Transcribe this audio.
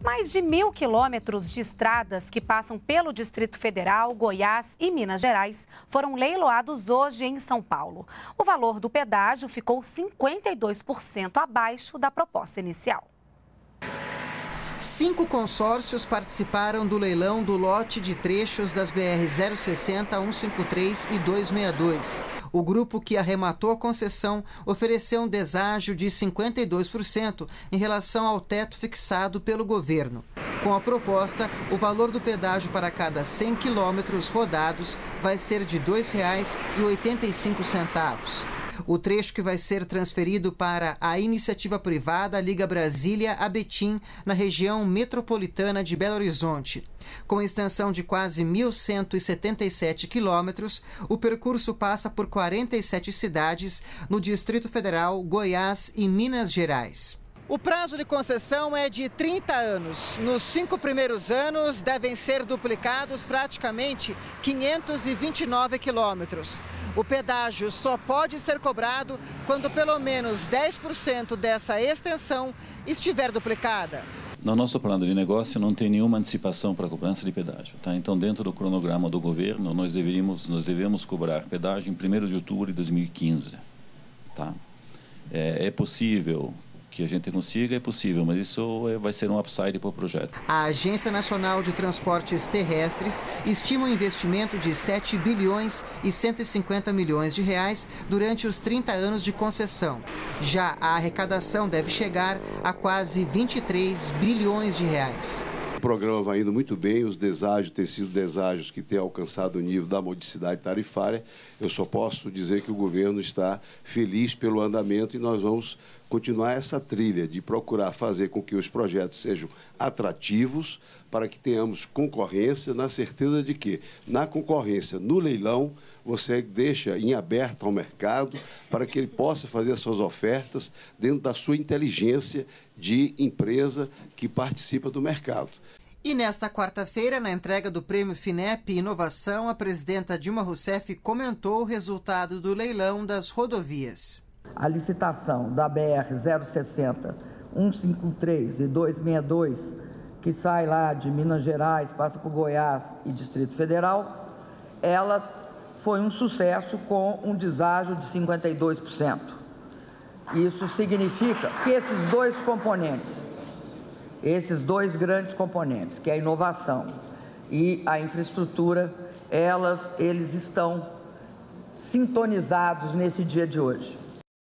Mais de 1.000 quilômetros de estradas que passam pelo Distrito Federal, Goiás e Minas Gerais foram leiloados hoje em São Paulo. O valor do pedágio ficou 52% abaixo da proposta inicial. 5 consórcios participaram do leilão do lote de trechos das BR-060, 153 e 262. O grupo que arrematou a concessão ofereceu um deságio de 52% em relação ao teto fixado pelo governo. Com a proposta, o valor do pedágio para cada 100 quilômetros rodados vai ser de R$ 2,85. O trecho que vai ser transferido para a iniciativa privada liga Brasília a Betim, na região metropolitana de Belo Horizonte. Com extensão de quase 1.177 quilômetros, o percurso passa por 47 cidades no Distrito Federal, Goiás e Minas Gerais. O prazo de concessão é de 30 anos. Nos 5 primeiros anos, devem ser duplicados praticamente 529 quilômetros. O pedágio só pode ser cobrado quando pelo menos 10% dessa extensão estiver duplicada. No nosso plano de negócio não tem nenhuma antecipação para a cobrança de pedágio. Tá? Então, dentro do cronograma do governo, nós devemos cobrar pedágio em 1º de outubro de 2015. Tá? É possível que a gente consiga, é possível, mas isso vai ser um upside para o projeto. A Agência Nacional de Transportes Terrestres estima um investimento de 7 bilhões e 150 milhões de reais durante os 30 anos de concessão. Já a arrecadação deve chegar a quase 23 bilhões de reais. O programa vai indo muito bem, os deságios têm sido deságios que têm alcançado o nível da modicidade tarifária. Eu só posso dizer que o governo está feliz pelo andamento e nós vamos continuar essa trilha de procurar fazer com que os projetos sejam atrativos para que tenhamos concorrência, na certeza de que, na concorrência, no leilão, você deixa em aberto ao mercado para que ele possa fazer as suas ofertas dentro da sua inteligência de empresa que participa do mercado. E nesta quarta-feira, na entrega do Prêmio FINEP Inovação, a presidenta Dilma Rousseff comentou o resultado do leilão das rodovias. A licitação da BR-060, 153 e 262, que sai lá de Minas Gerais, passa por Goiás e Distrito Federal, ela foi um sucesso com um deságio de 52%. Isso significa que esses dois grandes componentes, que é a inovação e a infraestrutura, eles estão sintonizados nesse dia de hoje.